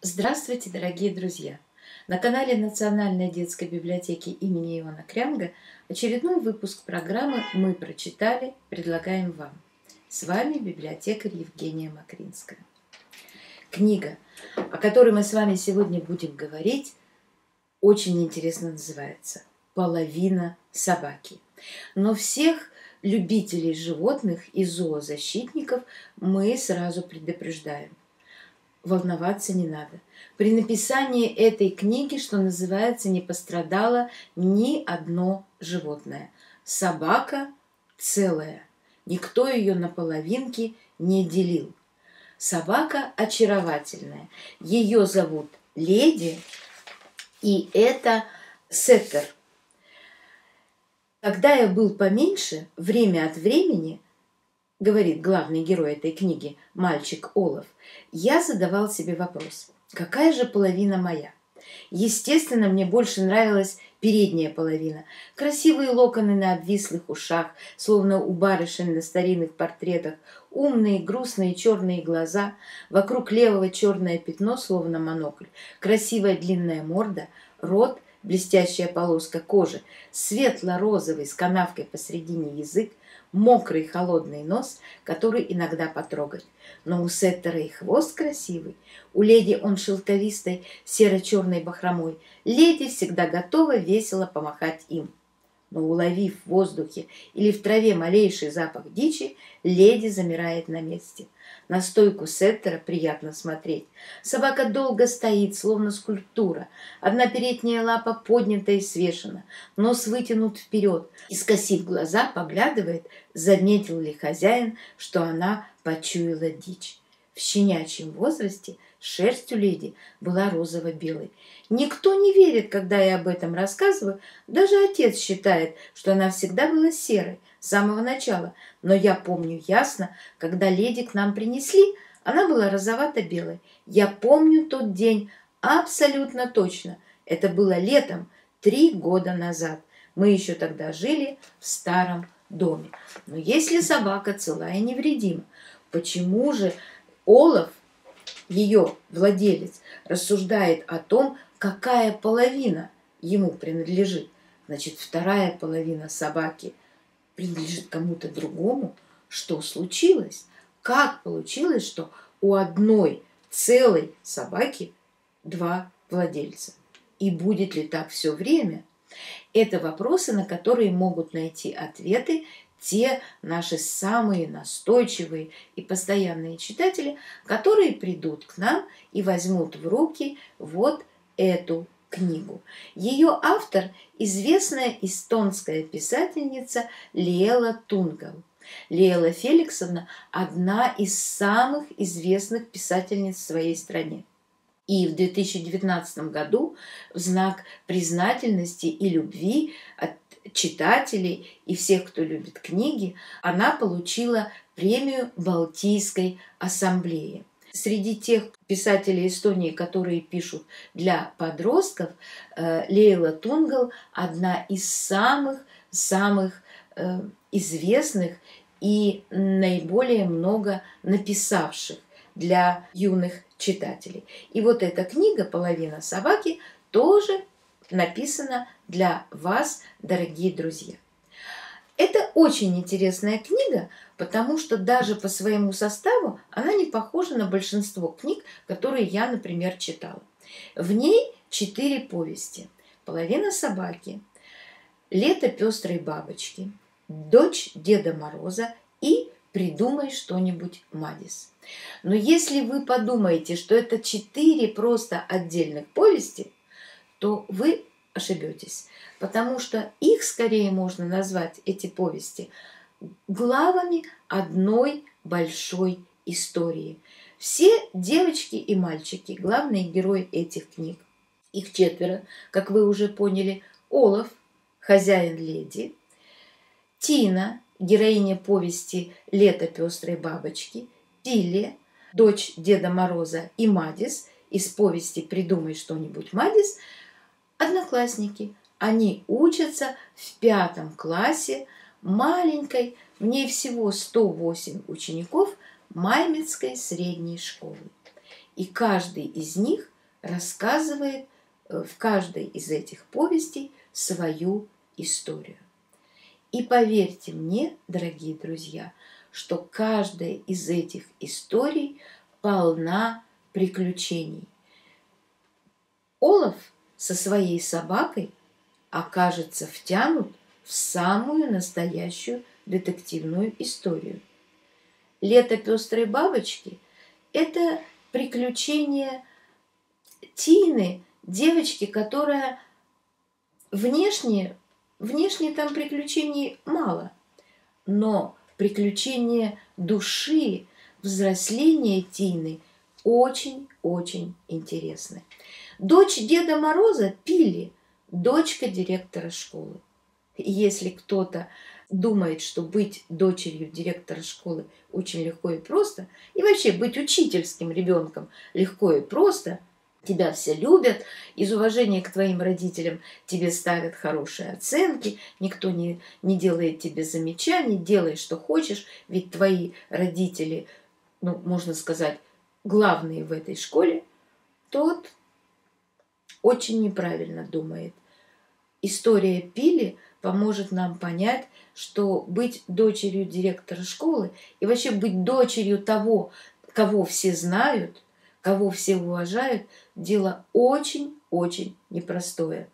Здравствуйте, дорогие друзья! На канале Национальной детской библиотеки имени Иоанна Крянга очередной выпуск программы «Мы прочитали» предлагаем вам. С вами библиотекарь Евгения Макринская. Книга, о которой мы с вами сегодня будем говорить, очень интересно называется «Половина собаки». Но всех любителей животных и зоозащитников мы сразу предупреждаем. Волноваться не надо. При написании этой книги, что называется, не пострадало ни одно животное. Собака целая. Никто ее на половинки не делил. Собака очаровательная. Ее зовут Леди, и это сеттер. Когда я был поменьше, время от времени, говорит главный герой этой книги, мальчик Олаф, я задавал себе вопрос, какая же половина моя? Естественно, мне больше нравилась передняя половина. Красивые локоны на обвислых ушах, словно у барышень на старинных портретах, умные, грустные черные глаза, вокруг левого черное пятно, словно монокль, красивая длинная морда, рот, блестящая полоска кожи, светло-розовый с канавкой посредине язык, мокрый холодный нос, который иногда потрогать. Но у сеттера и хвост красивый. У леди он шелковистой серо-черной бахромой. Леди всегда готова весело помахать им. Но уловив в воздухе или в траве малейший запах дичи, леди замирает на месте. На стойку сеттера приятно смотреть. Собака долго стоит, словно скульптура. Одна передняя лапа поднята и свешена, нос вытянут вперед. И, скосив глаза, поглядывает, заметил ли хозяин, что она почуяла дичь. В щенячьем возрасте шерсть у леди была розово-белой. Никто не верит, когда я об этом рассказываю. Даже отец считает, что она всегда была серой с самого начала. Но я помню ясно, когда леди к нам принесли, она была розовато-белой. Я помню тот день абсолютно точно. Это было летом 3 года назад. Мы еще тогда жили в старом доме. Но если собака цела и невредима, почему же Олаф, ее владелец, рассуждает о том, какая половина ему принадлежит? Значит, вторая половина собаки принадлежит кому-то другому. Что случилось? Как получилось, что у одной целой собаки 2 владельца? И будет ли так все время? Это вопросы, на которые могут найти ответы те наши самые настойчивые и постоянные читатели, которые придут к нам и возьмут в руки вот эту книгу. Ее автор – известная эстонская писательница Леела Тунгал. Леела Феликсовна – одна из самых известных писательниц в своей стране. И в 2019 году в знак признательности и любви от читателей и всех, кто любит книги, она получила премию Балтийской ассамблеи. Среди тех писателей Эстонии, которые пишут для подростков, Леела Тунгал одна из самых известных и наиболее много написавших для юных читателей. И вот эта книга «Половина собаки» тоже написана для вас, дорогие друзья. Это очень интересная книга, потому что даже по своему составу она не похожа на большинство книг, которые я, например, читала. В ней 4 повести. «Половина собаки», «Лето пестрой бабочки», «Дочь Деда Мороза» и «Придумай что-нибудь, Мадис». Но если вы подумаете, что это 4 просто отдельных повести, то вы ошибетесь, потому что их скорее можно назвать, эти повести, главами одной большой истории. Все девочки и мальчики, главные герои этих книг. Их 4, как вы уже поняли: Олаф, хозяин леди, Тина, героиня повести «Лето пестрой бабочки», Тилли, дочь Деда Мороза, и Мадис из повести «Придумай что-нибудь, Мадис», одноклассники. Они учатся в 5 классе маленькой, в ней всего 108 учеников, Маймитской средней школы. И каждый из них рассказывает в каждой из этих повестей свою историю. И поверьте мне, дорогие друзья, что каждая из этих историй полна приключений. Олаф со своей собакой окажется втянут в самую настоящую детективную историю. «Лето пестрой бабочки» – это приключение Тины, девочки, которая внешне там приключений мало, но приключения души, взросления Тины очень-очень интересны. Дочь Деда Мороза Пилли, дочка директора школы. И если кто-то думает, что быть дочерью директора школы очень легко и просто, и вообще быть учительским ребенком легко и просто, тебя все любят, из уважения к твоим родителям тебе ставят хорошие оценки, никто не делает тебе замечаний, делай, что хочешь, ведь твои родители, можно сказать, главные в этой школе, тот очень неправильно думает. История Пилли поможет нам понять, что быть дочерью директора школы и вообще быть дочерью того, кого все знают, кого все уважают, дело очень-очень непростое.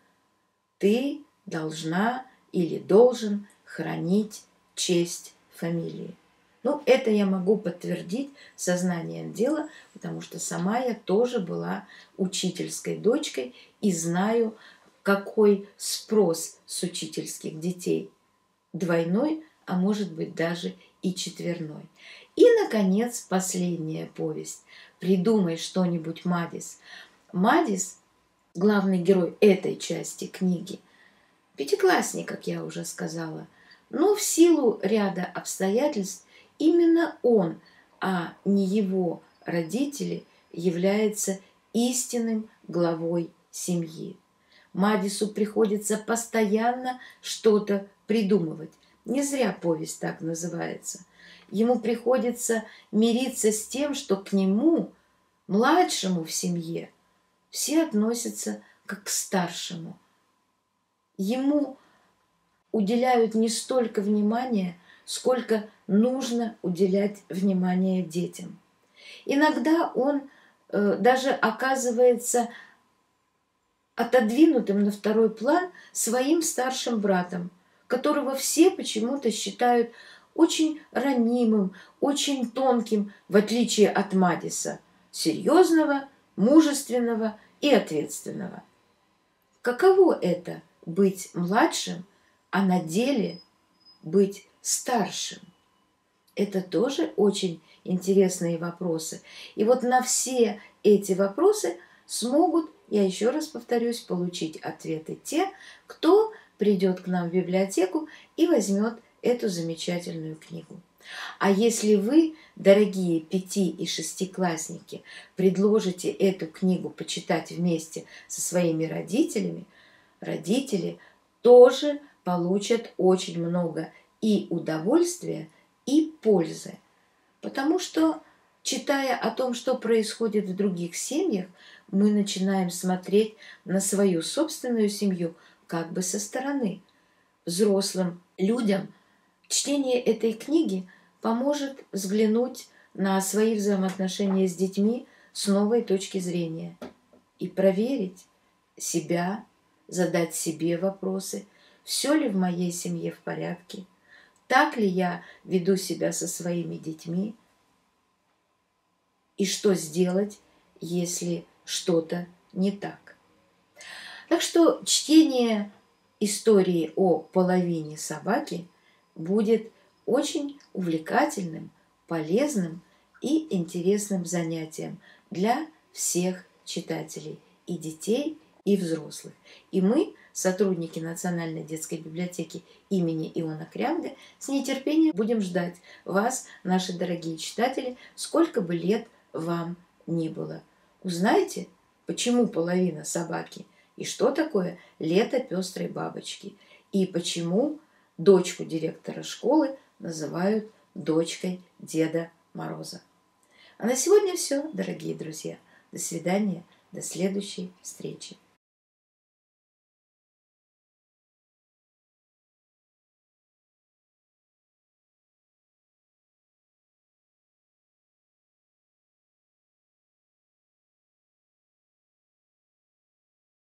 Ты должна или должен хранить честь фамилии. Это я могу подтвердить сознанием дела, потому что сама я тоже была учительской дочкой и знаю, какой спрос с учительских детей. Двойной, а может быть даже и четверной. И, наконец, последняя повесть. «Придумай что-нибудь, Мадис». Мадис, главный герой этой части книги, пятиклассник, как я уже сказала, но в силу ряда обстоятельств именно он, а не его родители, является истинным главой семьи. Мадису приходится постоянно что-то придумывать. Не зря повесть так называется. Ему приходится мириться с тем, что к нему, младшему в семье, все относятся как к старшему. Ему уделяют не столько внимания, сколько нужно уделять внимание детям. Иногда он даже оказывается отодвинутым на второй план своим старшим братом, которого все почему-то считают очень ранимым, очень тонким, в отличие от Мадиса, серьезного, мужественного и ответственного. Каково это – быть младшим, а на деле быть старшим? Это тоже очень интересные вопросы. И вот на все эти вопросы смогут, я еще раз повторюсь, получить ответы те, кто придет к нам в библиотеку и возьмет эту замечательную книгу. А если вы, дорогие 5- и 6-классники, предложите эту книгу почитать вместе со своими родителями, родители тоже получат очень много и удовольствия, и пользы. Потому что, читая о том, что происходит в других семьях, мы начинаем смотреть на свою собственную семью как бы со стороны. Взрослым людям чтение этой книги поможет взглянуть на свои взаимоотношения с детьми с новой точки зрения и проверить себя, задать себе вопросы, все ли в моей семье в порядке, так ли я веду себя со своими детьми, и что сделать, если что-то не так. Так что чтение истории о половине собаки будет очень увлекательным, полезным и интересным занятием для всех читателей, и детей, и взрослых. И мы, сотрудники Национальной детской библиотеки имени Иона Крямды, с нетерпением будем ждать вас, наши дорогие читатели, сколько бы лет вам ни было. Узнайте, почему половина собаки, и что такое лето пестрой бабочки, и почему дочку директора школы называют дочкой Деда Мороза. А на сегодня все, дорогие друзья. До свидания. До следующей встречи.